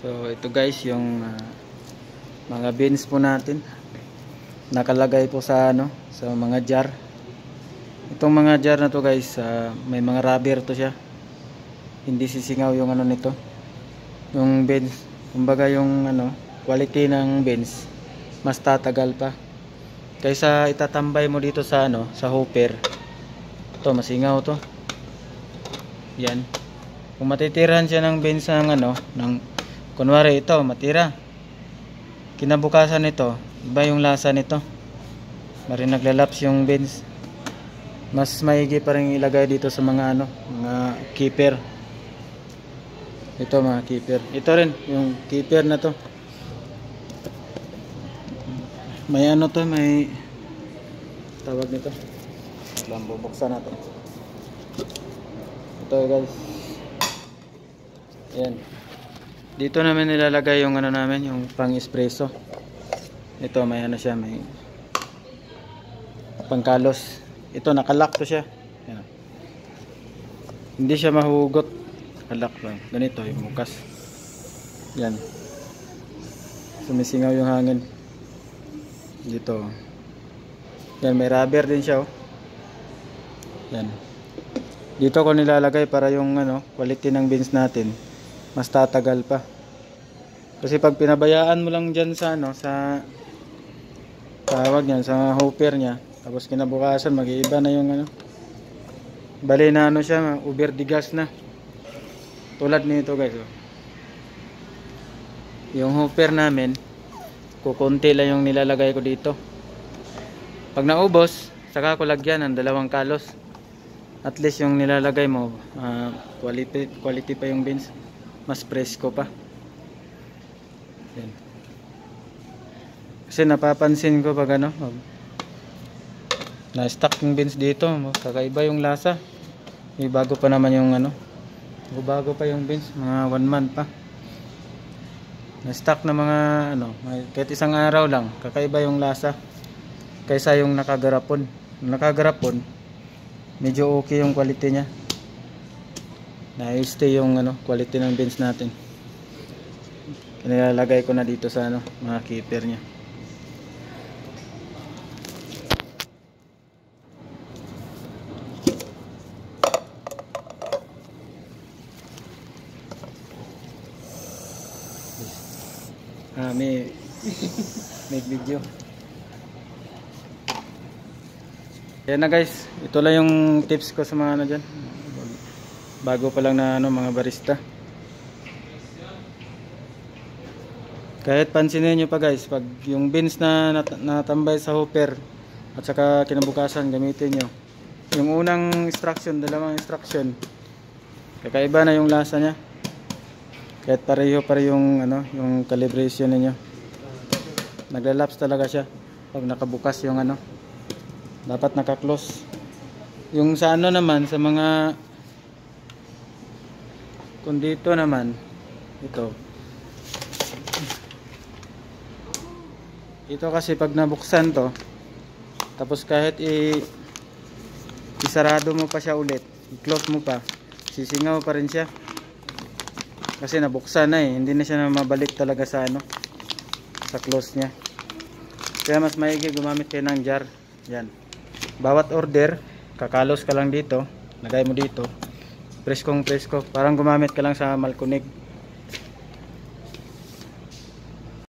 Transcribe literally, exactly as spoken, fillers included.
So ito guys yung uh, mga beans po natin. Nakalagay po sa ano, sa mga jar. Itong mga jar na to guys, uh, may mga rubber to siya. Hindi sisingaw yung ano nito. Yung beans, kumbaga yung ano, quality ng beans mas tatagal pa. Kaysa itatambay mo dito sa ano, sa hopper. Ito masingaw to. Yan. Kung matitirahan siya ng beans ng ano, ng kunwari ito, matira. Kinabukasan nito, iba yung lasa nito. Mari naglalaps yung beans. Mas maigi pa rin ilagay dito sa mga ano, mga keeper. Ito mga keeper. Ito rin, yung keeper na to. May ano to, may tawag nito. Lang bubuksan natin. Ito guys. Ayan. Dito namin nilalagay yung ano namin, yung pang espresso. Ito may ano siya, may pangkalos. Ito nakalock to siya. Ayan. Hindi siya mahugot. Nakalock lang. Ganito yung bukas. Yan. Sumisingaw yung hangin. Dito. Yan, may rubber din siya oh. Yan. Dito ko nilalagay para yung ano, quality ng beans natin mas tatagal pa. Kasi pag pinabayaan mo lang dyan sa ano, sa tawag niyan, sa hopper niya, tapos kinabukasan mag-iiba na yung ano, bali na ano siya, over the gas na. Tulad nito guys oh. Yung hopper namin, kukunti lang yung nilalagay ko dito. Pag naubos, saka ko lagyan ng dalawang kalos. At least yung nilalagay mo, uh, quality, quality pa yung beans. Mas presko pa. Yan. Kasi napapansin ko pag ano, na-stack yung beans dito, kakaiba yung lasa. May bago pa naman yung ano, bago pa yung beans, mga one month pa. Na-stack na mga ano, kahit isang araw lang, kakaiba yung lasa. Kaysa yung nakagarapon. Yung nakagarapon, medyo okay yung quality niya. Na-stay yung ano, quality ng beans natin. Nilalagay ko na dito sa ano, mga keeper niya. Ah, may may video. Yan na guys, ito lang yung tips ko sa mga ano dyan. Bago pa lang na ano, mga barista. Kahit pansinin nyo pa guys, pag yung beans na nat natambay sa hopper at saka kinabukasan gamitin nyo, yung unang instruction, dalawang instruction, kakaiba na yung lasa nya. Kahit pareho pa rin yung ano, yung calibration niyo. Naglalaps talaga siya pag nakabukas yung ano. Dapat naka-close. Yung sa ano naman, sa mga, kung dito naman, ito. Ito kasi pag nabuksan to, tapos kahit i isarado mo pa siya ulit, i-close mo pa, sisingaw pa rin siya. Kasi nabuksan na eh, hindi na siya na mabalik talaga sa ano, sa close niya. Kaya mas maigi gumamit kayo ng jar. Yan. Bawat order, kakalos ka lang dito, lagay mo dito. Preskong presko, parang gumamit ka lang sa malkunig.